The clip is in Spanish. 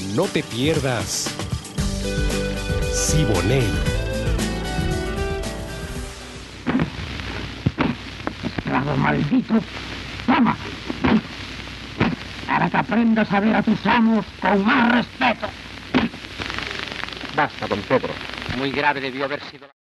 No te pierdas Siboney. Esclavo maldito, toma. Para que aprendas a ver a tus amos con más respeto. Basta, don Pedro. Muy grave debió haber sido.